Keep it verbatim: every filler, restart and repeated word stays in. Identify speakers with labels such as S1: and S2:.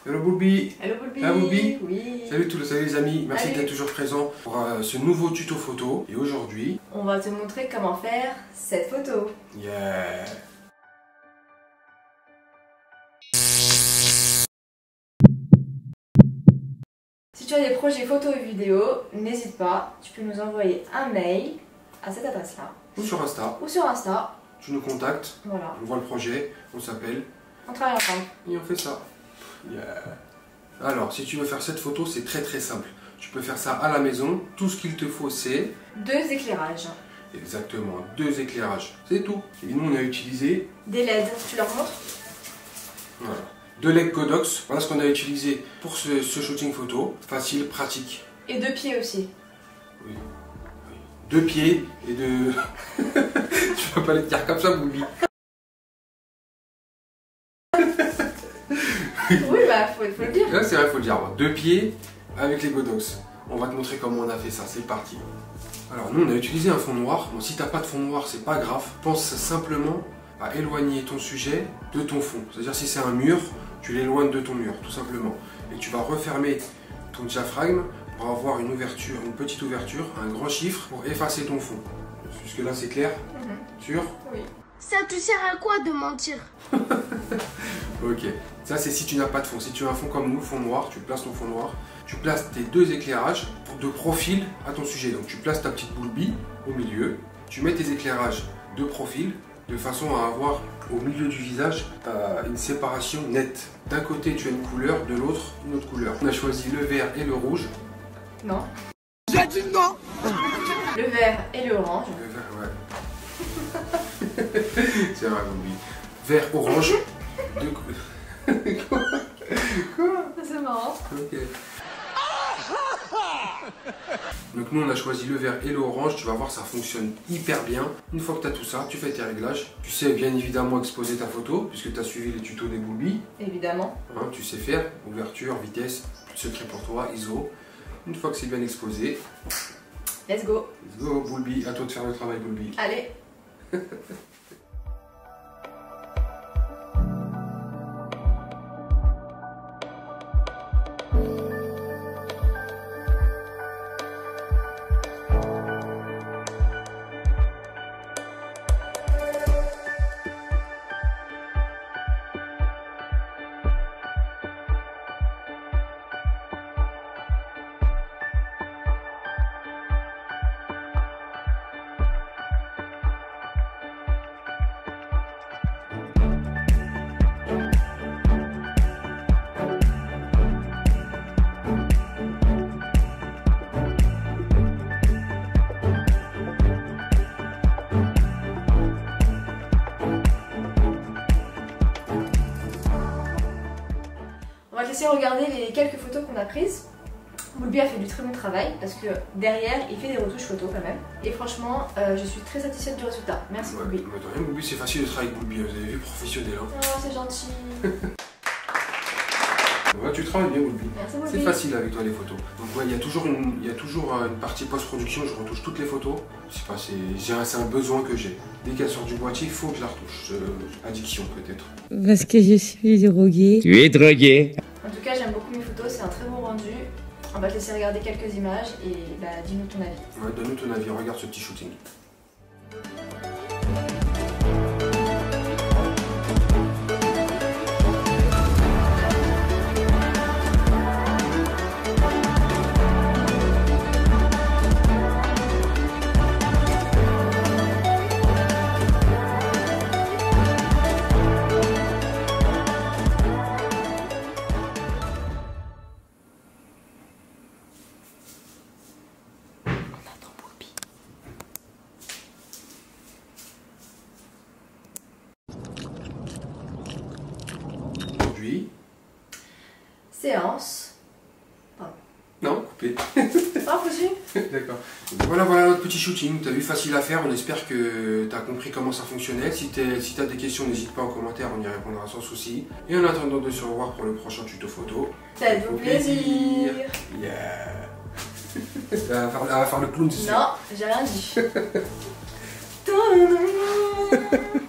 S1: Hello Boulby.
S2: Hello Boulby.
S1: Hello Boulby.
S2: Oui.
S1: Salut tous les, salut les amis, merci
S2: Salut.
S1: d'être toujours présents pour euh, ce nouveau tuto photo. Et aujourd'hui,
S2: on va te montrer comment faire cette photo.
S1: Yeah.
S2: Si tu as des projets photos et vidéos, n'hésite pas, tu peux nous envoyer un mail à cette adresse-là.
S1: Ou sur Insta.
S2: Ou sur Insta.
S1: Tu nous contactes,
S2: voilà.
S1: On voit le projet, on s'appelle.
S2: On travaille ensemble.
S1: Et on fait ça. Yeah. Alors, si tu veux faire cette photo, c'est très très simple. Tu peux faire ça à la maison. Tout ce qu'il te faut, c'est...
S2: Deux éclairages.
S1: Exactement, deux éclairages. C'est tout. Et nous, on a utilisé...
S2: Des L E D. Tu leur montres?
S1: Voilà. Deux L E D Godox. Voilà ce qu'on a utilisé pour ce, ce shooting photo. Facile, pratique.
S2: Et deux pieds aussi.
S1: Oui. oui. Deux pieds et deux... Tu vas pas les dire comme ça, Boulby.
S2: Oui, bah, faut, faut le dire.
S1: Là, c'est vrai, faut le dire. Deux pieds avec les Godox. On va te montrer comment on a fait ça. C'est parti. Alors, nous, on a utilisé un fond noir. Bon, si t'as pas de fond noir, c'est pas grave. Pense simplement à éloigner ton sujet de ton fond. C'est-à-dire, si c'est un mur, tu l'éloignes de ton mur, tout simplement. Et tu vas refermer ton diaphragme pour avoir une ouverture, une petite ouverture, un grand chiffre pour effacer ton fond. Jusque là, c'est clair?
S2: Mm-hmm.
S1: Sûr?
S2: Oui.
S3: Ça te sert à quoi de mentir?
S1: Ok, ça c'est si tu n'as pas de fond. Si tu as un fond comme nous, fond noir, tu places ton fond noir, tu places tes deux éclairages de profil à ton sujet. Donc tu places ta petite Boulby au milieu, tu mets tes éclairages de profil de façon à avoir au milieu du visage euh, une séparation nette. D'un côté tu as une couleur, de l'autre une autre couleur. On a choisi le vert et le rouge.
S2: Non.
S3: J'ai dit non.
S2: Le vert et le orange.
S1: Le vert, ouais. C'est vrai, Boulby. Vert, orange. De... Quoi? Quoi?
S2: C'est marrant.
S1: Ok. Donc nous on a choisi le vert et l'orange, tu vas voir ça fonctionne hyper bien. Une fois que tu as tout ça, tu fais tes réglages. Tu sais bien évidemment exposer ta photo puisque tu as suivi les tutos des Boulby.
S2: Évidemment.
S1: Hein, tu sais faire, ouverture, vitesse, plus de secret pour toi, I S O. Une fois que c'est bien exposé,
S2: Let's go.
S1: let's go Boulby, à toi de faire le travail Boulby.
S2: Allez. On va te laisser regarder les quelques photos qu'on a prises. Boulby a fait du très bon travail parce que derrière il fait des retouches photos quand même. Et franchement, euh, je suis très satisfaite du résultat. Merci
S1: Ouais,
S2: Boulby.
S1: mais de rien, Boulby, c'est facile de travailler avec Boulby, vous avez vu, professionnel. Hein.
S2: Oh, c'est gentil.
S1: Ouais, tu travailles bien Boulby.
S2: Merci Boulby.
S1: C'est facile avec toi les photos. Donc ouais, il y a toujours une, il y a toujours euh, une partie post-production, je retouche toutes les photos. Je sais pas, c'est c'est un besoin que j'ai. Dès qu'elle sort du boîtier, il faut que je la retouche. Euh, addiction peut-être.
S4: Parce que je suis droguée.
S5: Tu es drogué.
S2: En tout cas, j'aime beaucoup mes photos, c'est un très beau rendu. On va te laisser regarder quelques images et bah, dis-nous ton avis.
S1: Ouais, donne-nous ton avis, regarde ce petit shooting. Aujourd'hui...
S2: Séance. Pardon.
S1: Non, coupé.
S2: Oh, foutu.
S1: D'accord. Voilà, voilà notre petit shooting. T'as vu, facile à faire. On espère que t'as compris comment ça fonctionnait. Si t'as si t'as des questions, n'hésite pas en commentaire, on y répondra sans souci. Et en attendant de se revoir pour le prochain tuto photo.
S2: Faites-vous plaisir.
S1: Yeah. Elle va faire, elle va faire le clown, c'est sûr.
S2: Non, j'ai rien dit.